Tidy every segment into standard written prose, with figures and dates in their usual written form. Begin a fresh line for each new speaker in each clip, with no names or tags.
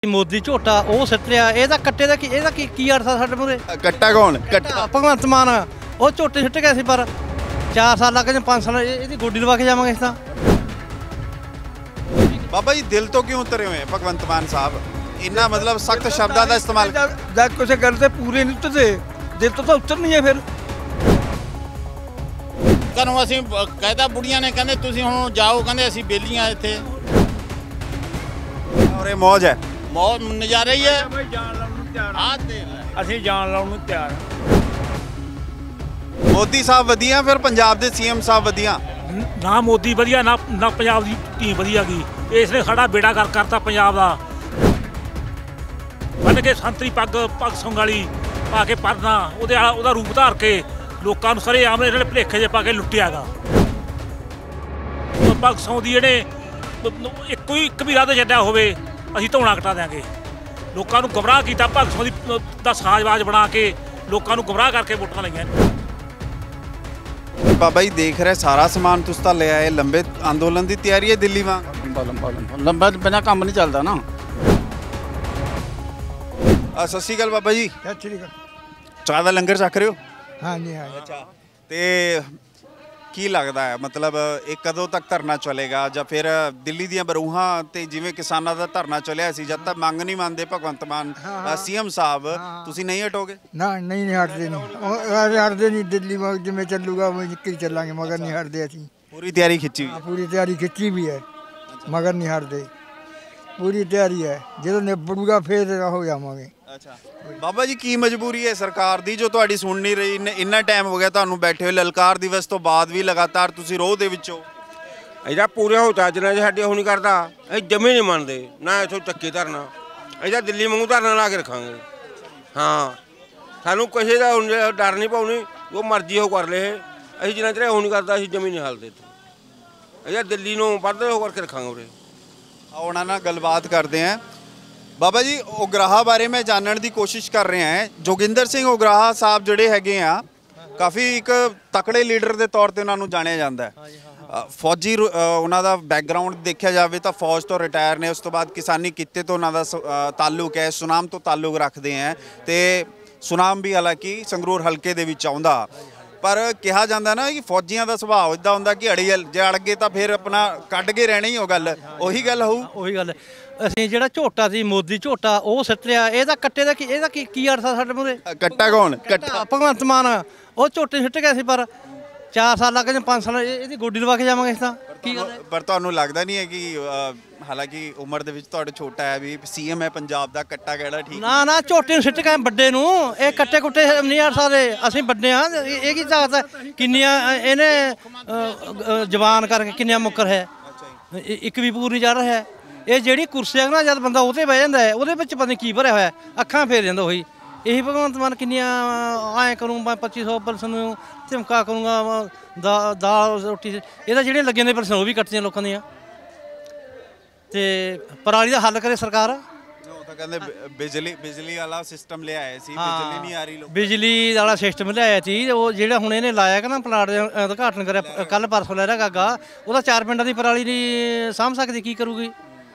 मोदी झोटा वो सिट लिया ਇਹਦਾ ਕੱਟੇ ਦਾ ਕੀ ਅਰਥ ਆ ਸਾਡੇ ਮੂਰੇ
ਕੱਟਾ ਕੌਣ ਕੱਟਾ
ਭਗਵੰਤ ਮਾਨ ਉਹ ਝੋਟੇ ਸਿੱਟ ਗਏ ਸੀ ਪਰ 4 ਸਾਲ ਲੱਗ ਗਏ 5 ਸਾਲ ਇਹਦੀ ਗੋਡੀ ਲਵਾ ਕੇ ਜਾਵਾਂਗੇ ਇਸ ਤਾਂ
ਬਾਬਾ ਜੀ ਦਿਲ ਤੋਂ ਕਿਉਂ ਉਤਰੇ ਹੋਏ ਭਗਵੰਤ ਮਾਨ ਸਾਹਿਬ ਇੰਨਾ मतलब सख्त शब्दों का इस्तेमाल
जब किसी गल से पूरे नहीं उतरते दिल तो उतरनी है फिर
ਘਰੋਂ ਅਸੀਂ ਕਹਿਦਾ ਬੁੜੀਆਂ ਨੇ ਕਹਿੰਦੇ ਤੁਸੀਂ ਹੁਣ ਜਾਓ ਕਹਿੰਦੇ ਅਸੀਂ ਬੇਲੀਆਂ ਇੱਥੇ
और ये मौज है
ਬਹੁਤ ਨਜ਼ਾਰਾ ਹੀ ਹੈ
भाई जान लाउन नूं तैयार
ਆਹ ਦੇ ਲੈ
ਅਸੀਂ ਜਾਨ ਲਾਉਣ ਨੂੰ ਤਿਆਰ
मोदी साहब वधिया फिर पंजाब के सीएम साहब वधिया
ना मोदी वधिया ना पंजाब की टीम वधिया गई इसने साड़ा बेड़ा कर करता पंजाब का बन के संतरी पग संग वाली पा के परना ਉਹਦਾ रूप धार के लोगों ਨੂੰ ਸਾਰੇ ਆਮ ਜਿਹੜੇ ਭਲੇਖੇ ਜੇ ਪਾ ਕੇ ਲੁੱਟਿਆ ਗਾ ਪਗ ਸੌਂ ਦੀ ਜਿਹੜੇ ਇੱਕ ਵੀ ਰਾਹ ਤੇ ਛੱਡਿਆ ਹੋਵੇ ਅਸੀਂ ਧੌਣਾ ਕਟਾ ਦਿਆਂਗੇ ਲੋਕਾਂ ਨੂੰ ਗੁੰਮਰਾਹ ਕੀਤਾ ਭਗਤ ਸਿੰਘ ਦਾ ਸਾਜ਼ਬਾਜ਼ ਬਣਾ ਕੇ ਲੋਕਾਂ ਨੂੰ ਗੁੰਮਰਾਹ ਕਰਕੇ ਵੋਟਾਂ ਲਈਆਂ
बाबा जी देख रहे सारा समान तुस तां ले आए लंबे अंदोलन की तैयारी है दिल्ली वांग
ਲੰਬਾ ਬਿਨਾਂ ਕੰਮ ਨਹੀਂ ਚੱਲਦਾ ਨਾ
सत श्री अकाल बाबा जी
सत श्री अकाल
चाह का लंगर छक रहे हो
हाँ जी हाँ
अच्छा ते की लगता है मतलब ਇਹ ਕਦੋਂ ਤੱਕ ਧਰਨਾ ਚੱਲੇਗਾ ਜਾਂ ਫਿਰ ਦਿੱਲੀ ਦੀਆਂ ਬਰੂਹਾਂ ਤੇ ਜਿਵੇਂ ਕਿਸਾਨਾਂ ਦਾ ਧਰਨਾ ਚੱਲਿਆ ਸੀ ਜਦ ਤੱਕ ਮੰਗ ਨਹੀਂ ਮੰਨਦੇ ਭਗਵੰਤ ਮਾਨ ਸੀਐਮ ਸਾਹਿਬ ਤੁਸੀਂ ਨਹੀਂ ਹਟੋਗੇ
ना नहीं हटते नहीं हटते नहीं दिल्ली में जिम्मे चलूगा वो निकल चलांगे मगर नहीं हटते असी
ਪੂਰੀ ਤਿਆਰੀ ਖਿੱਚੀ ਹੋਈ
पूरी तैयारी खिंची भी है मगर नहीं हटते पूरी तैयारी है जो निबड़ूगा फिर हो जावांगे
ਅੱਛਾ ਬਾਬਾ ਜੀ ਕੀ ਮਜਬੂਰੀ ਹੈ ਸਰਕਾਰ ਦੀ ਜੋ ਤੁਹਾਡੀ ਸੁਣ ਨਹੀਂ ਰਹੀ ਇੰਨਾ ਟਾਈਮ ਹੋ ਗਿਆ ਤੁਹਾਨੂੰ ਬੈਠੇ ਹੋਏ ਲਲਕਾਰ ਦਿਵਸ ਤੋਂ ਬਾਅਦ ਵੀ ਲਗਾਤਾਰ ਤੁਸੀਂ ਰੋਹ ਦੇ ਵਿੱਚੋਂ
ਇਹਦਾ ਪੂਰਾ ਹੋ ਚੱਜਣਾ ਜੇ ਸਾਡੇ ਉਹ ਨਹੀਂ ਕਰਦਾ ਅਸੀਂ ਜਮੇ ਨਹੀਂ ਮੰਨਦੇ ਨਾ ਇਥੋਂ ਚੱਕੇ ਧਰਨਾ ਇਹਦਾ ਦਿੱਲੀ ਵਾਂਗੂ ਧਰਨਾ ਲਾ ਕੇ ਰੱਖਾਂਗੇ ਹਾਂ ਸਾਨੂੰ ਕਿਸੇ ਦਾ ਡਰ ਨਹੀਂ ਪਾਉਣੀ ਉਹ ਮਰਜ਼ੀ ਉਹ ਕਰ ਲਏ ਅਸੀਂ ਜਿੰਨਾ ਚਿਰ ਉਹ ਨਹੀਂ ਕਰਦਾ ਅਸੀਂ ਜਮੇ ਨਹੀਂ ਹਾਲਦੇ ਇਹਦਾ ਦਿੱਲੀ ਨੂੰ ਵੱਧ ਉਹ ਕਰਕੇ ਰੱਖਾਂਗੇ ਉਰੇ
ਆਓ ਉਹਨਾਂ ਨਾਲ ਗੱਲਬਾਤ ਕਰਦੇ ਹਾਂ ਬਾਬਾ ਜੀ ਉਗਰਾਹਾ ਬਾਰੇ ਮੈਂ ਜਾਣਨ ਦੀ ਕੋਸ਼ਿਸ਼ ਕਰ ਰਿਹਾ ਹਾਂ ਜੋਗਿੰਦਰ ਸਿੰਘ ਉਗਰਾਹਾ ਸਾਹਿਬ ਜਿਹੜੇ ਹੈਗੇ ਆ ਕਾਫੀ ਇੱਕ ਤਕੜੇ ਲੀਡਰ ਦੇ ਤੌਰ ਤੇ ਉਹਨਾਂ ਨੂੰ ਜਾਣਿਆ ਜਾਂਦਾ ਹੈ ਫੌਜੀ ਉਹਨਾਂ ਦਾ ਬੈਕਗਰਾਉਂਡ ਦੇਖਿਆ ਜਾਵੇ ਤਾਂ ਫੌਜ ਤੋਂ ਰਿਟਾਇਰ ਨੇ ਉਸ ਤੋਂ ਬਾਅਦ ਕਿਸਾਨੀ ਕਿੱਤੇ ਤੋਂ ਉਹਨਾਂ ਦਾ ਤਾਲੁਕ ਹੈ ਸੁਨਾਮ ਤੋਂ ਤਾਲੁਕ ਰੱਖਦੇ ਹੈ ਤੇ ਸੁਨਾਮ ਵੀ ਹਾਲਾਂਕਿ ਸੰਗਰੂਰ ਹਲਕੇ ਦੇ ਵਿੱਚ ਆਉਂਦਾ ਪਰ ਕਿਹਾ ਜਾਂਦਾ ਨਾ ਕਿ ਫੌਜੀਆਂ ਦਾ ਸੁਭਾਅ ਇਦਾਂ ਹੁੰਦਾ ਕਿ ਅੜੀਅਲ ਜੇ ਅੜ ਗਏ ਤਾਂ ਫਿਰ ਆਪਣਾ ਕੱਢ ਕੇ ਰਹਿਣਾ ਹੀ ਉਹ ਗੱਲ ਉਹੀ ਗੱਲ ਹੋਊ
ਉਹੀ ਗੱਲ ਅਸੀਂ ਜਿਹੜਾ ਝੋਟਾ ਸੀ ਮੋਦੀ ਝੋਟਾ ਉਹ ਸਿੱਟ ਲਿਆ ਇਹਦਾ ਕੱਟੇ ਦਾ ਕੀ ਅਰਥ ਆ ਸਾਡੇ ਮੂਰੇ
ਕੱਟਾ ਕੌਣ ਕੱਟਾ
ਭਗਵੰਤ ਮਾਨ ਉਹ ਝੋਟੇ ਸਿੱਟ ਗਏ ਸੀ ਪਰ 4 ਸਾਲ ਲੱਗ ਗਏ 5 ਸਾਲ ਇਹਦੀ ਗੋਡੀ ਲਵਾ ਕੇ ਜਾਵਾਂਗੇ ਇਸ ਤਾਂ ਕੀ ਗੱਲ
ਪਰ ਤੁਹਾਨੂੰ ਲੱਗਦਾ ਨਹੀਂ ਹੈ ਕਿ ਹਾਲਾਂਕਿ ਉਮਰ ਦੇ ਵਿੱਚ ਤੁਹਾਡੇ ਛੋਟਾ ਹੈ ਵੀ ਸੀਐਮ ਹੈ ਪੰਜਾਬ ਦਾ ਕੱਟਾ ਕਿਹੜਾ ਠੀਕ
ਨਾ ਝੋਟੇ ਨੂੰ ਸਿੱਟ ਗਏ ਵੱਡੇ ਨੂੰ ਇਹ ਕੱਟੇ ਕੁੱਟੇ ਨਹੀਂ ਆ ਸਕਦੇ ਅਸੀਂ ਵੱਡੇ ਆ ਇਹ ਕੀ ਚਾਹਤਾ ਕਿੰਨੀਆਂ ਇਹਨੇ ਜਵਾਨ ਕਰਕੇ ਕਿੰਨੀਆਂ ਮੁੱਕਰ ਹੈ ਇੱਕ ਵੀ ਪੂਰ ਨਹੀਂ ਜਾ ਰਿਹਾ ਹੈ ਇਹ ਜਿਹੜੀ ਕੁਰਸੀ ਹੈ ਨਾ ਜਦ ਬੰਦਾ ਉਹਤੇ ਬਹਿ ਜਾਂਦਾ ਹੈ ਉਹਦੇ ਵਿੱਚ ਪਤਾ ਨਹੀਂ ਕੀ ਭਰਿਆ ਹੋਇਆ ਅੱਖਾਂ ਫੇਰ ਜਾਂਦਾ ਉਹੀ ਇਹੀ ਭਗਵੰਤ ਮਾਨ ਕਿੰਨੀਆਂ ਐਂ ਕਰੂੰ ਮੈਂ 2500% ਨੂੰ ਝਮਕਾ ਕਰੂੰਗਾ ਦਾਲ ਰੋਟੀ ਇਹਦਾ ਜਿਹੜੇ ਲੱਗੇ ਨੇ ਪਰਸਨ ਉਹ ਵੀ ਕੱਟਦੀਆਂ ਲੋਕਾਂ ਦੀਆਂ ਤੇ ਪਰਾਲੀ ਦਾ ਹੱਲ ਕਰੇ ਸਰਕਾਰ
ਉਹ ਤਾਂ ਕਹਿੰਦੇ ਬਿਜਲੀ ਵਾਲਾ ਸਿਸਟਮ ਲਿਆਏ ਸੀ ਬਿਜਲੀ ਨਹੀਂ ਆ ਰਹੀ ਲੋਕ
ਬਿਜਲੀ ਵਾਲਾ ਸਿਸਟਮ ਲਿਆਇਆ ਸੀ ਉਹ ਜਿਹੜਾ ਹੁਣ ਇਹਨੇ ਲਾਇਆ ਕਿ ਨਾ ਪਲਾਟ ਦਾ ਉਦਘਾਟਨ ਕਰਿਆ ਕੱਲ ਪਰਸੋਂ ਲੈ ਰਿਹਾ ਗਾਗਾ ਉਹਦਾ 4 ਪਿੰਡਾਂ ਦੀ ਪਰਾਲੀ ਨਹੀਂ ਸਾਂਭ ਸਕਦੀ ਕੀ ਕਰੂਗੀ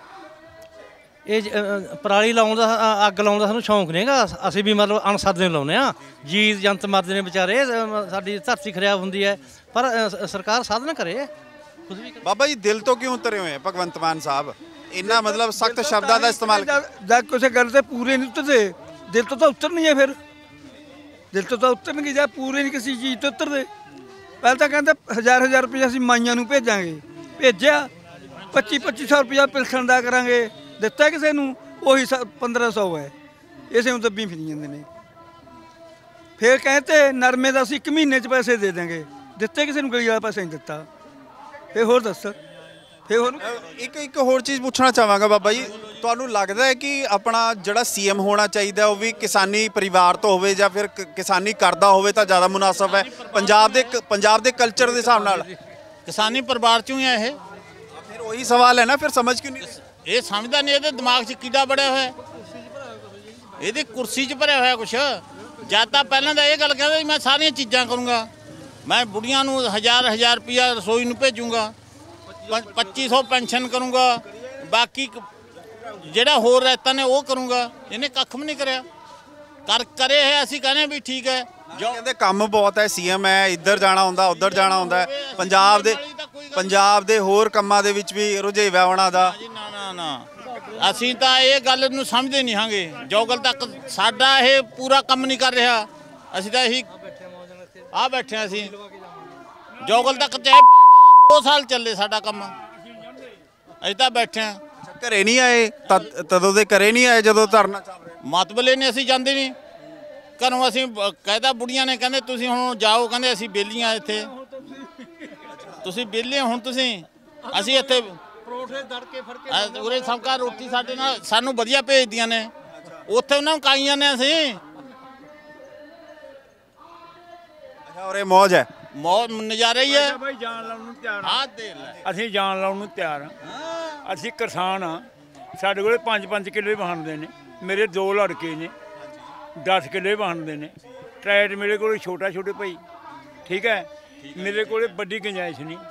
ਇਹ ਪਰਾਲੀ ਲਾਉਣ ਦਾ ਅੱਗ ਲਾਉਣ ਦਾ ਸਾਨੂੰ ਸ਼ੌਂਕ ਨਹੀਂਗਾ ਅਸੀਂ ਵੀ ਮਤਲਬ ਅਣਸਰਦੇ ਨੂੰ ਲਾਉਂਦੇ ਹਾਂ ਜੀਵ ਜੰਤ ਮਰਦੇ ਨੇ ਵਿਚਾਰੇ ਸਾਡੀ ਧਰਤੀ ਖਰਾਬ ਹੁੰਦੀ ਹੈ ਪਰ ਸਰਕਾਰ ਸਾਧਨ ਕਰੇ ਕੁਝ ਵੀ
ਬਾਬਾ ਜੀ ਦਿਲ ਤੋਂ ਕਿਉਂ ਉਤਰੇ ਹੋਏ ਭਗਵੰਤ ਮਾਨ ਸਾਹਿਬ ਇੰਨਾ मतलब सख्त शब्दों का इस्तेमाल
जब किसी गल से पूरे नहीं उतरते दिल तो उतरनी है फिर दिल तो उतरनगे जब पूरे नहीं किसी चीज़ तो उतरते पहले तो कहते 1000 रुपया ਅਸੀਂ ਮਾਈਆਂ ਨੂੰ ਭੇਜਾਂਗੇ ਭੇਜਿਆ 2500 रुपया ਪਿਲਸਣ ਦਾ ਕਰਾਂਗੇ ਦਿੱਤਾ ਕਿਸੇ ਨੂੰ ਉਹੀ 1500 ਹੈ ਇਸੇ ਨੂੰ ਦੱਬੀ ਫਿਰੀ ਜਾਂਦੇ ਨੇ ਫਿਰ ਕਹਿੰਦੇ ਨਰਮੇ ਦਾ ਅਸੀਂ 1 ਮਹੀਨੇ 'ਚ ਪੈਸੇ ਦੇ ਦਾਂਗੇ ਦਿੱਤੇ ਕਿਸੇ ਨੂੰ ਗਲੀ ਵਾਲਾ ਪੈਸਾ ਨਹੀਂ ਦਿੱਤਾ ਫਿਰ ਹੋਰ ਦੱਸ ਫਿਰ ਹੋਰ
ਇੱਕ ਹੋਰ ਚੀਜ਼ ਪੁੱਛਣਾ ਚਾਹਾਂਗਾ ਬਾਬਾ ਜੀ ਤੁਹਾਨੂੰ ਲੱਗਦਾ ਹੈ ਕਿ ਆਪਣਾ ਜਿਹੜਾ ਸੀਐਮ ਹੋਣਾ ਚਾਹੀਦਾ ਉਹ ਵੀ ਕਿਸਾਨੀ ਪਰਿਵਾਰ ਤੋਂ ਹੋਵੇ ਜਾਂ ਫਿਰ ਕਿਸਾਨੀ ਕਰਦਾ ਹੋਵੇ ਤਾਂ ਜ਼ਿਆਦਾ ਮੁਨਾਸਬ ਹੈ ਪੰਜਾਬ ਦੇ ਕਲਚਰ ਦੇ ਹਿਸਾਬ ਨਾਲ
ਕਿਸਾਨੀ ਪਰਿਵਾਰ ਚੋਂ ਹੀ ਆ ਇਹ
ਫਿਰ ਉਹੀ ਸਵਾਲ ਹੈ ਨਾ ਫਿਰ ਸਮਝ ਕਿਉਂ ਨਹੀਂ
ਇਹ ਸਮਝਦਾ ਨਹੀਂ ਇਹਦੇ ਦਿਮਾਗ 'ਚ ਕੀੜਾ ਬੜਿਆ ਹੋਇਆ ਇਹਦੀ ਕੁਰਸੀ 'ਚ ਭਰਿਆ ਹੋਇਆ ਕੁਛ ਜਦ ਤਾਂ ਪਹਿਲਾਂ ਤਾਂ ਇਹ ਗੱਲ ਕਹਿੰਦਾ ਮੈਂ ਸਾਰੀਆਂ ਚੀਜ਼ਾਂ ਕਰੂੰਗਾ ਮੈਂ ਬੁੜੀਆਂ ਨੂੰ 1000 ਰੁਪਇਆ ਰਸੋਈ ਨੂੰ ਭੇਜੂੰਗਾ 2500 ਪੈਨਸ਼ਨ ਕਰੂੰਗਾ ਬਾਕੀ ਜਿਹੜਾ ਹੋਰ ਰੈਤਾਂ ਨੇ ਉਹ ਕਰੂੰਗਾ। ਇਹਨੇ ਕੱਖ ਵੀ ਨਹੀਂ ਕਰਿਆ। ਕਰੇ ਹੈ ਅਸੀਂ ਕਹਿੰਦੇ ਵੀ ਠੀਕ ਹੈ।
ਕਹਿੰਦੇ ਕੰਮ ਬਹੁਤ ਹੈ, ਸੀਐਮ ਹੈ, ਇੱਧਰ ਜਾਣਾ ਹੁੰਦਾ ਉੱਧਰ ਜਾਣਾ ਹੁੰਦਾ, ਪੰਜਾਬ ਦੇ ਹੋਰ ਕੰਮਾਂ ਦੇ ਵਿੱਚ ਵੀ ਰੁਝੇਵਾ ਉਹਨਾਂ ਦਾ।
ਨਾ ਅਸੀਂ ਤਾਂ ਇਹ ਗੱਲ ਨੂੰ ਸਮਝਦੇ ਨਹੀਂ ਹਾਂਗੇ। ਜੋਗਲ ਤੱਕ ਸਾਡਾ ਇਹ ਪੂਰਾ ਕੰਮ ਨਹੀਂ ਕਰ ਰਿਹਾ। ਅਸੀਂ ਤਾਂ ਇਹੀ ਆ ਬੈਠੇ ਹਾਂ। ਅਸੀਂ ਜੋਗਲ ਤੱਕ ਚਾਹੇ 2 ਸਾਲ ਚੱਲੇ ਸਾਡਾ ਕੰਮ, ਅਸੀਂ ਤਾਂ ਬੈਠੇ ਹਾਂ।
ਘਰੇ ਨਹੀਂ ਆਏ ਤਦੋਂ ਦੇ ਘਰੇ ਨਹੀਂ ਆਏ ਜਦੋਂ ਧਰਨਾ ਚੱਲ ਰਿਹਾ?
ਮਤਬਲੇ ਨੇ ਅਸੀਂ ਜਾਂਦੇ ਨਹੀਂ ਘਰੋਂ। ਅਸੀਂ ਕਹਿਦਾ ਬੁੜੀਆਂ ਨੇ ਕਹਿੰਦੇ ਤੁਸੀਂ ਹੁਣ ਜਾਓ, ਕਹਿੰਦੇ ਅਸੀਂ ਬੇਲੀਆਂ ਇੱਥੇ, ਤੁਸੀਂ ਬੇਲੇ ਹੁਣ ਤੁਸੀਂ। ਅਸੀਂ ਇੱਥੇ
ਪਰੋਠੇ ਦੜ ਕੇ ਫੜ ਕੇ
ਉਰੇ ਸਬਕਾ ਰੋਟੀ ਸਾਡੇ ਨਾਲ ਸਾਨੂੰ ਵਧੀਆ ਭੇਜਦੀਆਂ ਨੇ, ਉੱਥੇ ਉਹਨਾਂ ਨੂੰ ਕਾਈਆਂ ਨੇ ਅਸੀਂ।
ਅੱਛਾ, ਉਰੇ ਮੌਜ ਹੈ,
ਮੌਜ ਨਜ਼ਾਰਾ ਹੀ ਹੈ।
ਭਾਈ ਜਾਨ ਲਾਉਣ ਨੂੰ ਤਿਆਰ
ਆਹ ਦੇਖ ਲੈ,
ਅਸੀਂ ਜਾਨ ਲਾਉਣ ਨੂੰ ਤਿਆਰ ਹਾਂ। ਅਸੀਂ ਕਿਸਾਨ ਹਾਂ। ਸਾਡੇ ਕੋਲੇ 5-5 ਕਿੱਲੇ ਵਾਹਣਦੇ ਨੇ। ਮੇਰੇ 2 ਲੜਕੇ ਨੇ, 10 ਕਿੱਲੇ ਵਾਹਣਦੇ ਨੇ। ਟਰੈਕਟਰ ਮੇਰੇ ਕੋਲ ਛੋਟੇ ਭਾਈ, ਠੀਕ ਹੈ। ਮੇਰੇ ਕੋਲੇ ਵੱਡੀ ਗੁੰਜਾਇਸ਼ ਨਹੀਂ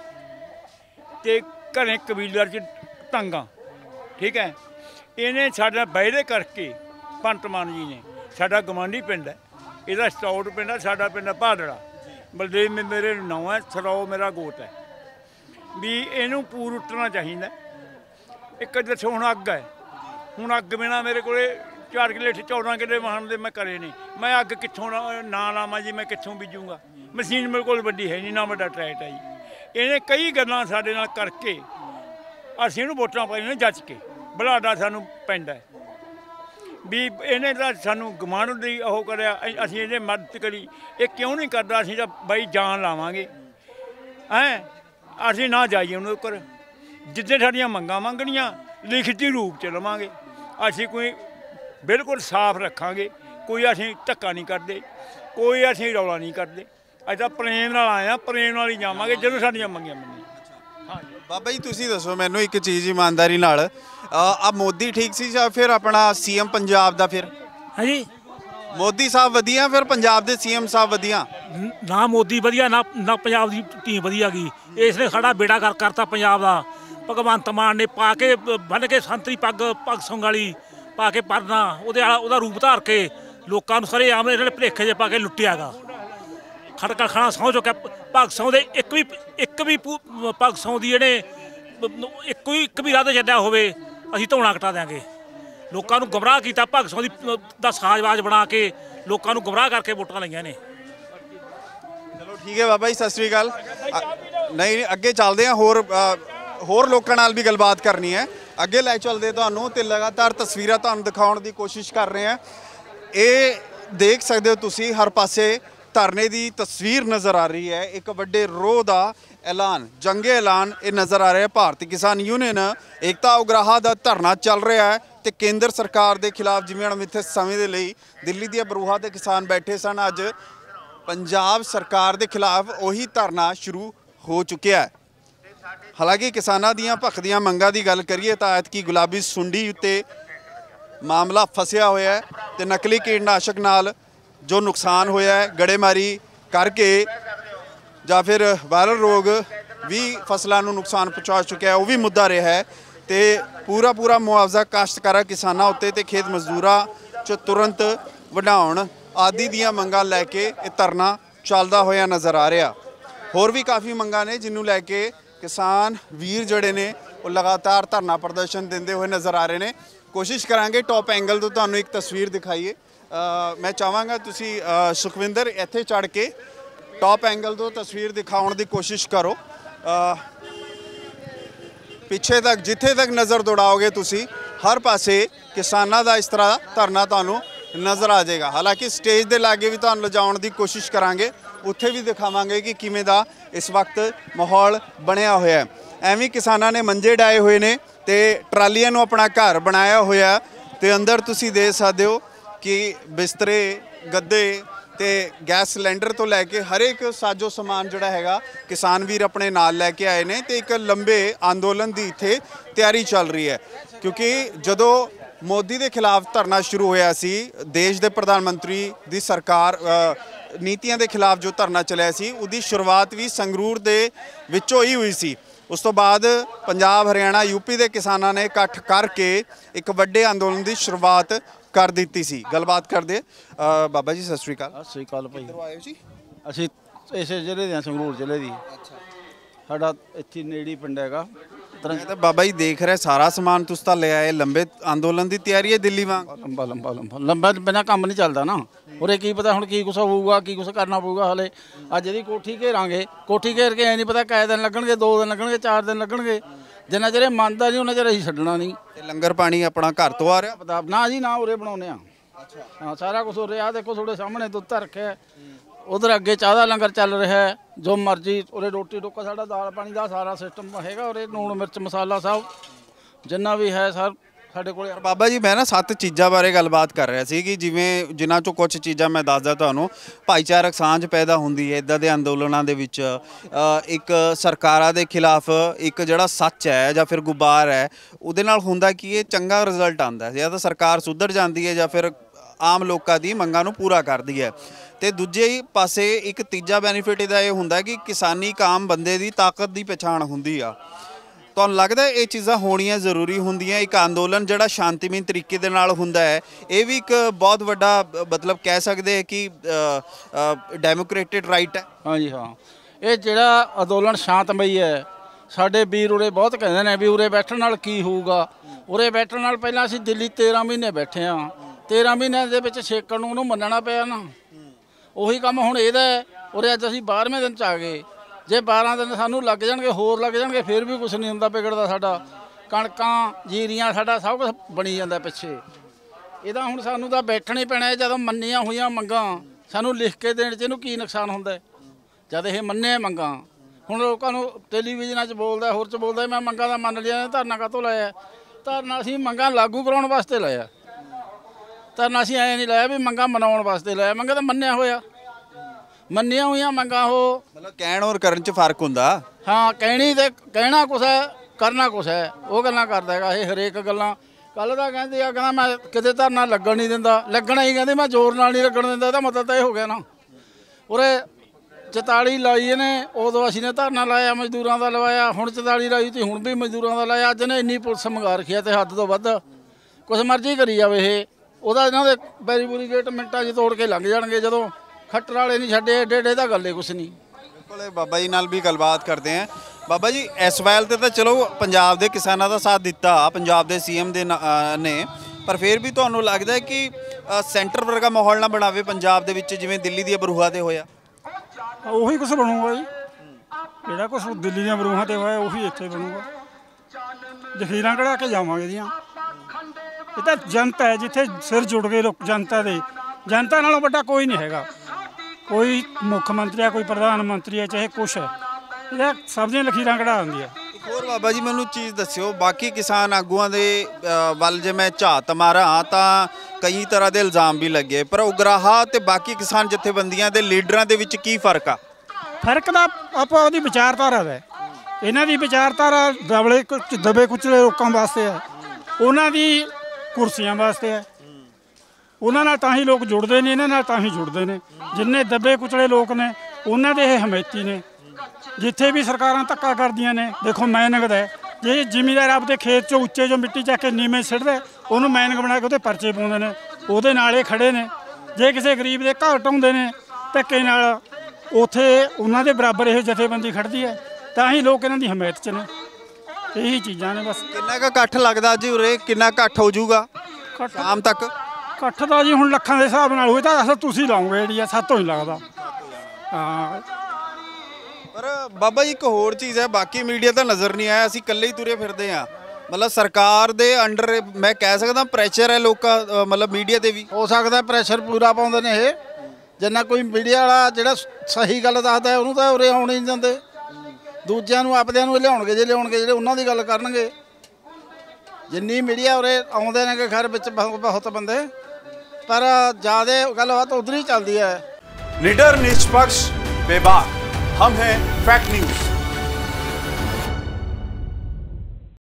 ਤੇ ਘਰੇ ਕਬੀਲਦਾਰ 'ਚ ਤੰਗਾ, ਠੀਕ ਹੈ। ਇਹਨੇ ਸਾਡਾ ਵਾਅਦੇ ਕਰਕੇ ਭਗਵੰਤ ਮਾਨ ਜੀ ਨੇ, ਸਾਡਾ ਗਵਾਂਢੀ ਪਿੰਡ ਹੈ, ਇਹਦਾ ਸਟੌਟ ਪਿੰਡ ਹੈ, ਸਾਡਾ ਪਿੰਡ ਭਾਦੜਾ। ਬਲਦੇਵ ਮੇਰੇ ਨਾਂ ਹੈ, ਸਰੋ ਮੇਰਾ ਗੋਤ ਹੈ। ਵੀ ਇਹਨੂੰ ਪੂਰ ਉੱਟਣਾ ਚਾਹੀਦਾ। ਇੱਕ ਦੱਸੋ ਹੁਣ ਅੱਗ ਹੈ, ਹੁਣ ਅੱਗ ਬਿਨਾਂ ਮੇਰੇ ਕੋਲੇ 4 ਕਿੱਲੇ 14 ਕਿੱਲੇ ਵਾਹਣ ਦੇ ਮੈਂ ਕਰੇ ਨਹੀਂ। ਮੈਂ ਅੱਗ ਕਿੱਥੋਂ ਨਾ ਲਾਵਾਂ ਜੀ, ਮੈਂ ਕਿੱਥੋਂ ਬੀਜੂੰਗਾ? ਮਸ਼ੀਨ ਮੇਰੇ ਕੋਲ ਵੱਡੀ ਹੈ ਨਹੀਂ, ਨਾ ਵੱਡਾ ਟਰੈਕਟਰ ਹੈ ਜੀ। ਇਹਨੇ ਕਈ ਗੱਲਾਂ ਸਾਡੇ ਨਾਲ ਕਰਕੇ ਅਸੀਂ ਇਹਨੂੰ ਵੋਟਾਂ ਪਾਈਆਂ ਨੇ ਜੱਜ ਕੇ। ਬਲਾਡਾ ਸਾਨੂੰ ਪੈਂਦਾ ਹੈ ਵੀ ਇਹਨੇ ਤਾਂ ਸਾਨੂੰ ਗਮਾਂਡ ਦੀ ਉਹ ਕਰਿਆ, ਅਸੀਂ ਇਹਦੇ ਮਦਦ ਕਰੀ। ਇਹ ਕਿਉਂ ਨਹੀਂ ਕਰਦਾ? ਅਸੀਂ ਤਾਂ ਬਾਈ ਜਾਨ ਲਾਵਾਂਗੇ ਹੈਂ। ਅਸੀਂ ਨਾ ਜਾਈਏ ਉਹਨੂੰ ਉੱਪਰ। ਜਿੱਦਾਂ ਸਾਡੀਆਂ ਮੰਗਾਂ ਮੰਗਣੀਆਂ ਲਿਖਤੀ ਰੂਪ 'ਚ ਲਵਾਂਗੇ। ਅਸੀਂ ਕੋਈ ਬਿਲਕੁਲ ਸਾਫ਼ ਰੱਖਾਂਗੇ। ਕੋਈ ਅਸੀਂ ਧੱਕਾ ਨਹੀਂ ਕਰਦੇ, ਕੋਈ ਅਸੀਂ ਰੌਲਾ ਨਹੀਂ ਕਰਦੇ। ਅਸੀਂ ਤਾਂ ਪ੍ਰੇਮ ਨਾਲ ਆਏ ਹਾਂ, ਪ੍ਰੇਮ ਨਾਲ ਹੀ ਜਾਵਾਂਗੇ ਜਦੋਂ ਸਾਡੀਆਂ ਮੰਗੀਆਂ ਮੰਨੀਆਂ।
ਬਾਬਾ ਜੀ ਤੁਸੀਂ ਦੱਸੋ ਮੈਨੂੰ ਇੱਕ ਚੀਜ਼ ਇਮਾਨਦਾਰੀ ਨਾਲ, ਆ ਮੋਦੀ ਠੀਕ ਸੀ ਜਾਂ ਫਿਰ ਆਪਣਾ ਸੀਐਮ ਪੰਜਾਬ ਦਾ? ਫਿਰ
ਹਾਂਜੀ,
ਮੋਦੀ ਸਾਹਿਬ ਵਧੀਆ ਫਿਰ ਪੰਜਾਬ ਦੇ ਸੀਐਮ ਸਾਹਿਬ ਵਧੀਆ?
ਨਾ ਮੋਦੀ ਵਧੀਆ, ਨਾ ਪੰਜਾਬ ਦੀ ਟੀਮ ਵਧੀਆ ਗਈ। ਇਸ ਨੇ ਸਾਡਾ ਬੇੜਾ ਕਰਤਾ ਪੰਜਾਬ ਦਾ। ਭਗਵੰਤ ਮਾਨ ਨੇ ਪਾ ਕੇ ਬੰਨ੍ਹ ਕੇ ਸੰਤਰੀ ਪੱਗ, ਭਗਤ ਸਿੰਘ ਵਾਲੀ ਪਾ ਕੇ ਪਰਨਾ, ਉਹਦਾ ਰੂਪ ਧਾਰ ਕੇ ਲੋਕਾਂ ਨੂੰ ਸਾਰੇ ਆਮ ਇਹਨਾਂ ਨੇ ਭੁਲੇਖੇ ਜਿਹੇ ਪਾ ਕੇ ਲੁੱਟਿਆ ਗਾ। ਖੜਕਾ ਖਾਣਾ ਸਹੁੰ ਚੁੱਕਿਆ। ਭਗਤ ਸਿੰਘ ਦੇ ਇੱਕ ਵੀ ਭਗਤ ਸਿੰਘ ਦੀ ਇਹਨੇ ਇੱਕ ਵੀ ਰਾਹ ਤੇ ਛੱਡਿਆ ਹੋਵੇ ਅਸੀਂ ਧੌਣਾ ਕਟਾ ਦਿਆਂਗੇ। ਲੋਕਾਂ ਨੂੰ ਗੁੰਮਰਾਹ ਕੀਤਾ। ਭਗਤ ਸਿੰਘ ਦਾ ਸਾਜ਼ਬਾਜ਼ ਬਣਾ ਕੇ ਲੋਕਾਂ ਨੂੰ ਗੁੰਮਰਾਹ ਕਰਕੇ ਵੋਟਾਂ ਲਈਆਂ ਨੇ।
ਚਲੋ ਠੀਕ ਹੈ ਬਾਬਾ ਜੀ, ਸਤਿ ਸ੍ਰੀ ਅਕਾਲ। ਨਹੀਂ ਅੱਗੇ ਚੱਲਦੇ ਹਾਂ, ਹੋਰ ਲੋਕਾਂ ਨਾਲ ਵੀ ਗੱਲਬਾਤ ਕਰਨੀ ਹੈ। ਅੱਗੇ ਲੈ ਚੱਲਦੇ ਤੁਹਾਨੂੰ ਤੇ ਲਗਾਤਾਰ ਤਸਵੀਰਾਂ ਤੁਹਾਨੂੰ ਦਿਖਾਉਣ ਦੀ ਕੋਸ਼ਿਸ਼ ਕਰ ਰਹੇ ਹਾਂ। ਇਹ ਦੇਖ ਸਕਦੇ ਹੋ ਤੁਸੀਂ, ਹਰ ਪਾਸੇ ਧਰਨੇ ਦੀ ਤਸਵੀਰ ਨਜ਼ਰ ਆ ਰਹੀ ਹੈ। ਇੱਕ ਵੱਡੇ ਰੋਹ ਦਾ ਐਲਾਨ, ਜੰਗੇ ਐਲਾਨ ਇਹ ਨਜ਼ਰ ਆ ਰਿਹਾ ਹੈ। ਭਾਰਤੀ ਕਿਸਾਨ ਯੂਨੀਅਨ ਏਕਤਾ ਉਗਰਾਹਾਂ ਦਾ ਧਰਨਾ ਚੱਲ ਰਿਹਾ ਹੈ ਤੇ ਕੇਂਦਰ ਸਰਕਾਰ ਦੇ ਖਿਲਾਫ ਜਿਵੇਂ ਅਣਮਿੱਥੇ ਸਮੇਂ ਦੇ ਲਈ ਦਿੱਲੀ ਦੀਆਂ ਬਰੂਹਾਂ ਤੇ ਕਿਸਾਨ ਬੈਠੇ ਸਨ, ਅੱਜ ਪੰਜਾਬ ਸਰਕਾਰ ਦੇ ਖਿਲਾਫ ਉਹੀ ਧਰਨਾ ਸ਼ੁਰੂ ਹੋ ਚੁੱਕਿਆ ਹੈ। ਹਾਲਾਂਕਿ ਕਿਸਾਨਾਂ ਦੀਆਂ ਭਖਦੀਆਂ ਮੰਗਾਂ ਦੀ ਗੱਲ ਕਰੀਏ ਤਾਂ ਐਤਕੀ ਗੁਲਾਬੀ ਸੁੰਡੀ ਉੱਤੇ ਮਾਮਲਾ ਫਸਿਆ ਹੋਇਆ ਹੈ ਤੇ ਨਕਲੀ ਕੀਟਨਾਸ਼ਕ ਨਾਲ ਜੋ ਨੁਕਸਾਨ ਹੋਇਆ ਹੈ, ਗੜੇਮਾਰੀ ਕਰਕੇ ਜਾਂ ਫਿਰ ਵਾਇਰਲ ਰੋਗ ਵੀ ਫਸਲਾਂ ਨੂੰ ਨੁਕਸਾਨ ਪਹੁੰਚਾ ਚੁੱਕਿਆ ਹੈ, ਉਹ ਵੀ ਮੁੱਦਾ ਰਿਹਾ ਹੈ। ਤੇ ਪੂਰਾ ਮੁਆਵਜ਼ਾ ਕਾਸ਼ਤਕਾਰਾਂ ਕਿਸਾਨਾਂ ਉੱਤੇ ਤੇ ਖੇਤ ਮਜ਼ਦੂਰਾਂ 'ਚ ਤੁਰੰਤ ਵਧਾਉਣ ਆਦਿ ਦੀਆਂ ਮੰਗਾਂ ਲੈ ਕੇ ਇਹ ਧਰਨਾ ਚੱਲਦਾ ਹੋਇਆ ਨਜ਼ਰ ਆ ਰਿਹਾ। ਹੋਰ ਵੀ ਕਾਫੀ ਮੰਗਾਂ ਨੇ ਜਿਹਨੂੰ ਲੈ ਕੇ ਕਿਸਾਨ ਵੀਰ ਜਿਹੜੇ ਨੇ ਉਹ ਲਗਾਤਾਰ ਧਰਨਾ ਪ੍ਰਦਰਸ਼ਨ ਦਿੰਦੇ ਹੋਏ ਨਜ਼ਰ ਆ ਰਹੇ ਨੇ। ਕੋਸ਼ਿਸ਼ ਕਰਾਂਗੇ ਟੌਪ ਐਂਗਲ ਤੋਂ ਤੁਹਾਨੂੰ ਇੱਕ ਤਸਵੀਰ ਦਿਖਾਈਏ। ਮੈਂ ਚਾਹਾਂਗਾ ਤੁਸੀਂ ਸੁਖਵਿੰਦਰ ਇੱਥੇ ਚੜ੍ਹ ਕੇ ਟੌਪ ਐਂਗਲ ਤੋਂ ਤਸਵੀਰ ਦਿਖਾਉਣ ਦੀ ਕੋਸ਼ਿਸ਼ ਕਰੋ। ਪਿੱਛੇ ਤੱਕ ਜਿੱਥੇ ਤੱਕ ਨਜ਼ਰ ਦੌੜਾਓਗੇ ਤੁਸੀਂ ਹਰ ਪਾਸੇ ਕਿਸਾਨਾਂ ਦਾ ਇਸ ਤਰ੍ਹਾਂ ਧਰਨਾ ਤੁਹਾਨੂੰ ਨਜ਼ਰ ਆ ਜਾਏਗਾ। ਹਾਲਾਂਕਿ ਸਟੇਜ ਦੇ ਲਾਗੇ ਵੀ ਤੁਹਾਨੂੰ ਲਿਜਾਉਣ ਦੀ ਕੋਸ਼ਿਸ਼ ਕਰਾਂਗੇ, ਉੱਥੇ ਵੀ ਦਿਖਾਵਾਂਗੇ ਕਿ ਕਿਵੇਂ ਦਾ ਇਸ ਵਕਤ ਮਾਹੌਲ ਬਣਿਆ ਹੋਇਆ ਹੈ। ਐਵੇਂ ਕਿਸਾਨਾਂ ਨੇ ਮੰਜੇ ਡਾਏ ਹੋਏ ਨੇ ਤੇ ਟਰਾਲੀਆਂ ਨੂੰ ਆਪਣਾ ਘਰ ਬਣਾਇਆ ਹੋਇਆ ਤੇ ਅੰਦਰ ਤੁਸੀਂ ਦੇਖ ਸਕਦੇ ਹੋ ਕਿ ਬਿਸਤਰੇ, ਗੱਦੇ ਤੇ ਗੈਸ ਸਿਲੰਡਰ ਤੋਂ ਲੈ ਕੇ ਹਰ ਇੱਕ ਸਾਜੋ ਸਮਾਨ ਜਿਹੜਾ ਹੈਗਾ ਕਿਸਾਨ ਵੀਰ ਆਪਣੇ ਨਾਲ ਲੈ ਕੇ ਆਏ ਨੇ ਤੇ ਇੱਕ ਲੰਬੇ ਅੰਦੋਲਨ ਦੀ ਇੱਥੇ ਤਿਆਰੀ ਚੱਲ ਰਹੀ ਹੈ। ਕਿਉਂਕਿ ਜਦੋਂ ਮੋਦੀ ਦੇ ਖਿਲਾਫ ਧਰਨਾ ਸ਼ੁਰੂ ਹੋਇਆ ਸੀ, ਦੇਸ਼ ਦੇ ਪ੍ਰਧਾਨ ਮੰਤਰੀ ਦੀ ਸਰਕਾਰ ਨੀਤੀਆਂ ਦੇ ਖਿਲਾਫ ਜੋ ਧਰਨਾ ਚੱਲਿਆ ਸੀ, ਉਹਦੀ ਸ਼ੁਰੂਆਤ ਵੀ ਸੰਗਰੂਰ ਦੇ ਵਿੱਚੋਂ ਹੀ ਹੋਈ ਸੀ। ਉਸ ਤੋਂ ਬਾਅਦ ਪੰਜਾਬ ਹਰਿਆਣਾ यूपी ਦੇ ਕਿਸਾਨਾਂ ਨੇ ਇਕੱਠ ਕਰਕੇ ਇੱਕ ਵੱਡੇ ਅੰਦੋਲਨ ਦੀ ਸ਼ੁਰੂਆਤ ਕਰ ਦਿੱਤੀ ਸੀ। ਗੱਲਬਾਤ ਕਰਦੇ ਬਾਬਾ ਜੀ, ਸਤਿ ਸ਼੍ਰੀ ਅਕਾਲ।
ਸਤਿ ਸ਼੍ਰੀ ਅਕਾਲ ਭਾਈ।
ਕਿੱਧਰੋਂ ਆਏ ਹੋ ਜੀ?
ਅਸੀਂ ਇਸੇ ਜ਼ਿਲ੍ਹੇ ਦੇ ਹਾਂ, ਸੰਗਰੂਰ ਜ਼ਿਲ੍ਹੇ ਦੀ। ਸਾਡਾ ਇੱਥੇ ਨੇੜੇ ਪਿੰਡ ਹੈਗਾ।
ਮੈਂ ਤਾਂ ਬਾਬਾ ਜੀ ਦੇਖ ਰਿਹਾ ਸਾਰਾ ਸਮਾਨ ਤੁਸੀਂ ਤਾਂ ਲੈ ਆਏ। ਲੰਬੇ ਅੰਦੋਲਨ ਦੀ ਤਿਆਰੀ ਹੈ ਦਿੱਲੀ ਵਾਂਗ?
ਲੰਬਾ ਬਿਨਾਂ ਕੰਮ ਨਹੀਂ ਚੱਲਦਾ ਨਾ। ਉਰੇ ਕੀ ਪਤਾ ਹੁਣ ਕੀ ਕੁਛ ਹੋਊਗਾ, ਕੀ ਕੁਛ ਕਰਨਾ ਪਊਗਾ। ਹਲੇ ਅੱਜ ਇਹਦੀ ਕੋਠੀ ਘੇਰਾਂਗੇ, ਕੋਠੀ ਘੇਰ ਕੇ ਐ ਨਹੀਂ ਪਤਾ ਕਿੰਨੇ ਦਿਨ ਲੱਗਣਗੇ, 2 ਦਿਨ ਲੱਗਣਗੇ, 4 ਦਿਨ ਲੱਗਣਗੇ। ਜਿੰਨਾ ਚਿਰ ਇਹ ਮੰਨਦਾ ਨਹੀਂ ਉਹਨਾਂ ਚਿਰ ਅਸੀਂ ਛੱਡਣਾ ਨਹੀਂ।
ਤੇ ਲੰਗਰ ਪਾਣੀ ਆਪਣਾ ਘਰ ਤੋਂ ਆ ਰਿਹਾ?
ਪਤਾ ਨਾ ਜੀ, ਨਾ ਉਰੇ ਬਣਾਉਂਦੇ ਆ। ਹਾਂ, ਸਾਰਾ ਕੁਛ ਉਰੇ ਆ ਦੇਖੋ ਤੁਹਾਡੇ ਸਾਹਮਣੇ ਦੁੱਧ ਰੱਖਿਆ। ਉਧਰ ਅੱਗੇ ਚਾਹ ਦਾ ਲੰਗਰ ਚੱਲ ਰਿਹਾ ਹੈ, ਜੋ ਮਰਜ਼ੀ। ਉਰੇ ਰੋਟੀ ਟੋਕਾ ਸਾਡਾ ਦਾਲ ਪਾਣੀ ਦਾ ਸਾਰਾ ਸਿਸਟਮ ਹੈਗਾ। ਉਰੇ ਲੂਣ ਮਿਰਚ ਮਸਾਲਾ ਸਭ ਜਿੰਨਾ ਵੀ ਹੈ ਸਰ ਸਾਡੇ ਕੋਲ।
ਬਾਬਾ ਜੀ ਮੈਂ ਨਾ 7 ਚੀਜ਼ਾਂ ਬਾਰੇ ਗੱਲਬਾਤ ਕਰ ਰਿਹਾ ਸੀ ਕਿ ਜਿਵੇਂ ਜਿਨ੍ਹਾਂ ਚੋਂ ਕੁਝ ਚੀਜ਼ਾਂ ਮੈਂ ਦੱਸਦਾ ਤੁਹਾਨੂੰ। ਭਾਈਚਾਰਕ ਸਾਂਝ ਪੈਦਾ ਹੁੰਦੀ ਹੈ ਇੱਦਾਂ ਦੇ ਅੰਦੋਲਨਾਂ ਦੇ ਵਿੱਚ। ਇੱਕ ਸਰਕਾਰਾਂ ਦੇ ਖਿਲਾਫ ਇੱਕ ਜਿਹੜਾ ਸੱਚ ਹੈ ਜਾਂ ਫਿਰ ਗੁਬਾਰ ਹੈ, ਉਹਦੇ ਨਾਲ ਹੁੰਦਾ ਕਿ ਇਹ ਚੰਗਾ ਰਿਜ਼ਲਟ ਆਉਂਦਾ। ਜਾਂ ਤਾਂ ਸਰਕਾਰ ਸੁਧਰ ਜਾਂਦੀ ਹੈ ਜਾਂ ਫਿਰ ਆਮ ਲੋਕਾਂ ਦੀ ਮੰਗਾਂ ਨੂੰ ਪੂਰਾ ਕਰਦੀ ਹੈ। ਤੇ ਦੂਜੇ ਪਾਸੇ ਇੱਕ ਤੀਜਾ ਬੈਨੀਫਿਟ ਇਹਦਾ ਇਹ ਹੁੰਦਾ ਕਿ ਕਿਸਾਨੀ ਕਾਮ ਬੰਦੇ ਦੀ ਤਾਕਤ ਦੀ ਪਛਾਣ ਹੁੰਦੀ ਆ। ਤੁਹਾਨੂੰ ਲੱਗਦਾ ਇਹ ਚੀਜ਼ਾਂ ਹੋਣੀਆਂ ਜ਼ਰੂਰੀ ਹੁੰਦੀਆਂ? ਇੱਕ ਅੰਦੋਲਨ ਜਿਹੜਾ ਸ਼ਾਂਤੀਮਈ ਤਰੀਕੇ ਦੇ ਨਾਲ ਹੁੰਦਾ ਹੈ, ਇਹ ਵੀ ਇੱਕ ਬਹੁਤ ਵੱਡਾ ਮਤਲਬ ਕਹਿ ਸਕਦੇ ਹੈ ਕਿ ਡੈਮੋਕ੍ਰੇਟਿਕ ਰਾਈਟ ਹੈ।
ਹਾਂਜੀ ਹਾਂ, ਇਹ ਜਿਹੜਾ ਅੰਦੋਲਨ ਸ਼ਾਂਤਮਈ ਹੈ। ਸਾਡੇ ਵੀਰ ਉਰੇ ਬਹੁਤ ਕਹਿੰਦੇ ਨੇ ਵੀ ਉਰੇ ਬੈਠਣ ਨਾਲ ਕੀ ਹੋਊਗਾ। ਉਰੇ ਬੈਠਣ ਨਾਲ ਪਹਿਲਾਂ ਅਸੀਂ ਦਿੱਲੀ 13 ਮਹੀਨੇ ਬੈਠੇ ਹਾਂ। 13 ਮਹੀਨਿਆਂ ਦੇ ਵਿੱਚ ਛੇਕਣ ਨੂੰ ਉਹਨੂੰ ਮੰਨਣਾ ਪਿਆ ਨਾ। ਉਹੀ ਕੰਮ ਹੁਣ ਇਹਦਾ ਹੈ। ਉਰੇ ਅੱਜ ਅਸੀਂ 12ਵੇਂ ਦਿਨ 'ਚ ਆ ਗਏ। ਜੇ 12 ਦਿਨ ਸਾਨੂੰ ਲੱਗ ਜਾਣਗੇ, ਹੋਰ ਲੱਗ ਜਾਣਗੇ, ਫਿਰ ਵੀ ਕੁਛ ਨਹੀਂ ਹੁੰਦਾ ਵਿਗੜਦਾ ਸਾਡਾ। ਕਣਕਾਂ ਜੀਰੀਆਂ ਸਾਡਾ ਸਭ ਕੁਛ ਬਣੀ ਜਾਂਦਾ ਪਿੱਛੇ। ਇਹਦਾ ਹੁਣ ਸਾਨੂੰ ਤਾਂ ਬੈਠਣਾ ਹੀ ਪੈਣਾ। ਜਦੋਂ ਮੰਨੀਆਂ ਹੋਈਆਂ ਮੰਗਾਂ ਸਾਨੂੰ ਲਿਖ ਕੇ ਦੇਣ 'ਚ ਇਹਨੂੰ ਕੀ ਨੁਕਸਾਨ ਹੁੰਦਾ? ਜਦ ਇਹ ਮੰਨੇ ਮੰਗਾਂ, ਹੁਣ ਲੋਕਾਂ ਨੂੰ ਟੈਲੀਵਿਜ਼ਨਾਂ 'ਚ ਬੋਲਦਾ, ਹੋਰ 'ਚ ਬੋਲਦਾ ਮੈਂ ਮੰਗਾਂ ਦਾ ਮੰਨ ਲਿਆ। ਧਰਨਾ ਕਾਹਤੋਂ ਲਾਇਆ? ਧਰਨਾ ਅਸੀਂ ਮੰਗਾਂ ਲਾਗੂ ਕਰਾਉਣ ਵਾਸਤੇ ਲਾਇਆ। ਧਰਨਾ ਅਸੀਂ ਐਂ ਨਹੀਂ ਲਾਇਆ ਵੀ ਮੰਗਾਂ ਮਨਾਉਣ ਵਾਸਤੇ ਲਾਇਆ। ਮੰਗਾਂ ਤਾਂ ਮੰਨਿਆ ਹੋਇਆ, ਮੰਨੀਆਂ ਹੋਈਆਂ ਮੰਗਾਂ। ਉਹ
ਮਤਲਬ ਕਹਿਣ ਔਰ ਕਰਨ 'ਚ ਫਰਕ ਹੁੰਦਾ।
ਹਾਂ, ਕਹਿਣੀ ਤੇ ਕਹਿਣਾ ਕੁਛ ਹੈ, ਕਰਨਾ ਕੁਛ ਹੈ। ਉਹ ਗੱਲਾਂ ਕਰਦਾ ਹੈਗਾ ਇਹ ਹਰੇਕ ਗੱਲਾਂ। ਕੱਲ੍ਹ ਦਾ ਕਹਿੰਦੇ ਆ, ਕਹਿੰਦਾ ਮੈਂ ਕਿਤੇ ਧਰਨਾ ਲੱਗਣ ਨਹੀਂ ਦਿੰਦਾ। ਲੱਗਣਾ ਹੀ ਕਹਿੰਦੇ ਮੈਂ ਜ਼ੋਰ ਨਾਲ ਨਹੀਂ ਲੱਗਣ ਦਿੰਦਾ। ਇਹਦਾ ਮਤਲਬ ਤਾਂ ਇਹ ਹੋ ਗਿਆ ਨਾ। ਉਰੇ 44 ਲਾਈ ਇਹਨੇ, ਉਦੋਂ ਅਸੀਂ ਨੇ ਧਰਨਾ ਲਾਇਆ, ਮਜ਼ਦੂਰਾਂ ਦਾ ਲਵਾਇਆ। ਹੁਣ 44 ਲਾਈ ਤੇ ਹੁਣ ਵੀ ਮਜ਼ਦੂਰਾਂ ਦਾ ਲਾਇਆ। ਅੱਜ ਨੇ ਇੰਨੀ ਪੁਲਿਸ ਮੰਗਾ ਰੱਖੀ ਆ ਤੇ ਹੱਦ ਤੋਂ ਵੱਧ ਕੁਛ ਮਰਜ਼ੀ ਕਰੀ ਜਾਵੇ ਇਹ। ਉਹਦਾ ਇਹਨਾਂ ਦੇ ਬੈਰੀਬੂਰੀ ਗੇਟ ਮਿੰਟਾਂ 'ਚ ਤੋੜ ਕੇ ਲੰਘ ਜਾਣਗੇ। ਜਦੋਂ ਖੱਟਰ ਵਾਲੇ ਨਹੀਂ ਛੱਡੇ ਏਡੇ ਦਾ ਗੱਲ ਹੀ ਕੁਛ ਨਹੀਂ।
ਬਿਲਕੁਲ। ਬਾਬਾ ਜੀ ਨਾਲ ਵੀ ਗੱਲਬਾਤ ਕਰਦੇ ਹਾਂ। ਬਾਬਾ ਜੀ, ਇਸ ਵੈਲ ਤੇ ਤਾਂ ਚਲੋ ਪੰਜਾਬ ਦੇ ਕਿਸਾਨਾਂ ਦਾ ਸਾਥ ਦਿੱਤਾ ਪੰਜਾਬ ਦੇ ਸੀਐਮ ਦੇ ਨੇ, ਪਰ ਫਿਰ ਵੀ ਤੁਹਾਨੂੰ ਲੱਗਦਾ ਹੈ ਕਿ ਸੈਂਟਰ ਵਰਗਾ ਮਾਹੌਲ ਨਾ ਬਣਾਵੇ ਪੰਜਾਬ ਦੇ ਵਿੱਚ ਜਿਵੇਂ ਦਿੱਲੀ ਦੀਆਂ ਬਰੂਹਾਂ ਤੇ ਹੋਇਆ?
ਉਹੀ ਕੁਛ ਬਣੂਗਾ ਜੀ, ਜਿਹੜਾ ਕੁਛ ਦਿੱਲੀ ਦੀਆਂ ਬਰੂਹਾਂ ਤੇ ਹੋਇਆ ਉਹੀ ਇੱਥੇ ਬਣੂਗਾ। ਜ਼ਖੀਰਾਂ ਕਢਾ ਕੇ ਜਾਵਾਂਗੇ ਦੀਆਂ। ਇਹ ਤਾਂ ਜਨਤਾ ਹੈ, ਜਿੱਥੇ ਸਿਰ ਜੁੜ ਗਏ ਲੋਕ ਜਨਤਾ ਦੇ। ਜਨਤਾ ਨਾਲੋਂ ਵੱਡਾ ਕੋਈ ਨਹੀਂ ਹੈਗਾ। ਕੋਈ ਮੁੱਖ ਮੰਤਰੀ ਹੈ, ਕੋਈ ਪ੍ਰਧਾਨ ਮੰਤਰੀ ਹੈ, ਚਾਹੇ ਕੁਛ ਹੈ, ਇਹ ਸਭ ਦੀਆਂ ਲਖੀਰਾਂ ਕਢਾ ਦਿੰਦੀ ਹੈ।
ਇੱਕ ਹੋਰ ਬਾਬਾ ਜੀ ਮੈਨੂੰ ਚੀਜ਼ ਦੱਸਿਓ, ਬਾਕੀ ਕਿਸਾਨ ਆਗੂਆਂ ਦੇ ਵੱਲ ਜੇ ਮੈਂ ਝਾਤ ਮਾਰਾਂ ਤਾਂ ਕਈ ਤਰ੍ਹਾਂ ਦੇ ਇਲਜ਼ਾਮ ਵੀ ਲੱਗੇ, ਪਰ ਉਗਰਾਹਾ ਤੇ ਬਾਕੀ ਕਿਸਾਨ ਜਥੇਬੰਦੀਆਂ ਦੇ ਲੀਡਰਾਂ ਦੇ ਵਿੱਚ ਕੀ ਫਰਕ ਆ?
ਫਰਕ ਦਾ ਆਪੋ ਉਹਦੀ ਵਿਚਾਰਧਾਰਾ ਹੈ। ਇਹਨਾਂ ਦੀ ਵਿਚਾਰਧਾਰਾ ਦਬੇ ਕੁਚਲੇ ਲੋਕਾਂ ਵਾਸਤੇ ਹੈ, ਉਹਨਾਂ ਦੀ ਕੁਰਸੀਆਂ ਵਾਸਤੇ ਹੈ। ਉਹਨਾਂ ਨਾਲ ਤਾਂ ਹੀ ਲੋਕ ਜੁੜਦੇ ਨੇ, ਇਹਨਾਂ ਨਾਲ ਤਾਂ ਹੀ ਜੁੜਦੇ ਨੇ। ਜਿੰਨੇ ਦੱਬੇ ਕੁਚਲੇ ਲੋਕ ਨੇ ਉਹਨਾਂ ਦੇ ਇਹ ਹਮਾਇਤੀ ਨੇ। ਜਿੱਥੇ ਵੀ ਸਰਕਾਰਾਂ ਧੱਕਾ ਕਰਦੀਆਂ ਨੇ, ਦੇਖੋ ਮੈਨਿੰਗ ਹੈ। ਜੇ ਜ਼ਿਮੀਂਦਾਰ ਆਪਦੇ ਖੇਤ 'ਚੋਂ ਉੱਚੇ 'ਚੋਂ ਮਿੱਟੀ ਚੱਕ ਕੇ ਨੀਵੇਂ ਸਿੱਟਦੇ, ਉਹਨੂੰ ਮੈਨਿੰਗ ਬਣਾ ਕੇ ਉਹਦੇ ਪਰਚੇ ਪਾਉਂਦੇ ਨੇ। ਉਹਦੇ ਨਾਲ ਇਹ ਖੜੇ ਨੇ। ਜੇ ਕਿਸੇ ਗਰੀਬ ਦੇ ਘਰ ਢਾਉਂਦੇ ਨੇ ਧੱਕੇ ਨਾਲ, ਉੱਥੇ ਉਹਨਾਂ ਦੇ ਬਰਾਬਰ ਇਹ ਜਥੇਬੰਦੀ ਖੜਦੀ ਹੈ। ਤਾਂ ਹੀ ਲੋਕ ਇਹਨਾਂ ਦੀ ਹਮਾਇਤ 'ਚ ਨੇ। ਇਹੀ ਚੀਜ਼ਾਂ ਨੇ ਬਸ।
ਕਿੰਨਾ ਕੁ ਇਕੱਠ ਲੱਗਦਾ ਜੀ ਉਰੇ? ਕਿੰਨਾ ਇਕੱਠ ਹੋ ਜਾਊਗਾ ਸ਼ਾਮ ਤੱਕ?
ਇਕੱਠ ਦਾ ਜੀ ਹੁਣ ਲੱਖਾਂ ਦੇ ਹਿਸਾਬ ਨਾਲ ਹੋਏ ਤਾਂ ਅਸਲ ਤੁਸੀਂ ਲਾਉਂਗੇ ਜਿਹੜੀ ਆ, ਸਾਤੋਂ ਹੀ ਲੱਗਦਾ। ਹਾਂ,
ਪਰ ਬਾਬਾ ਜੀ ਇੱਕ ਹੋਰ ਚੀਜ਼ ਹੈ, ਬਾਕੀ ਮੀਡੀਆ ਤਾਂ ਨਜ਼ਰ ਨਹੀਂ ਆਇਆ। ਅਸੀਂ ਇਕੱਲੇ ਹੀ ਤੁਰੇ ਫਿਰਦੇ ਹਾਂ। ਮਤਲਬ ਸਰਕਾਰ ਦੇ ਅੰਡਰ ਮੈਂ ਕਹਿ ਸਕਦਾ ਪ੍ਰੈਸ਼ਰ ਹੈ ਲੋਕਾਂ, ਮਤਲਬ ਮੀਡੀਆ ਤੇ ਵੀ
ਹੋ ਸਕਦਾ ਪ੍ਰੈਸ਼ਰ ਪੂਰਾ ਪਾਉਂਦੇ ਨੇ ਇਹ। ਜਿੰਨਾ ਕੋਈ ਮੀਡੀਆ ਵਾਲਾ ਜਿਹੜਾ ਸਹੀ ਗੱਲ ਦੱਸਦਾ ਉਹਨੂੰ ਤਾਂ ਉਰੇ ਆਉਣ ਹੀ ਨਹੀਂ ਦਿੰਦੇ। ਦੂਜਿਆਂ ਨੂੰ ਆਪਦਿਆਂ ਨੂੰ ਲਿਆਉਣਗੇ, ਜੇ ਲਿਆਉਣਗੇ ਜਿਹੜੇ ਉਹਨਾਂ ਦੀ ਗੱਲ ਕਰਨਗੇ। ਜਿੰਨੀ ਮੀਡੀਆ ਉਰੇ ਆਉਂਦੇ ਨੇ ਕਿ ਖੈਰ ਵਿੱਚ ਬਹੁਤ ਬੰਦੇ, ਪਰ ਜ਼ਿਆਦਾ ਗੱਲਬਾਤ ਉਧਰ ਹੀ ਚੱਲਦੀ ਹੈ।
निडर, निष्पक्ष, बेबाक, हम हैं फैक्ट न्यूज।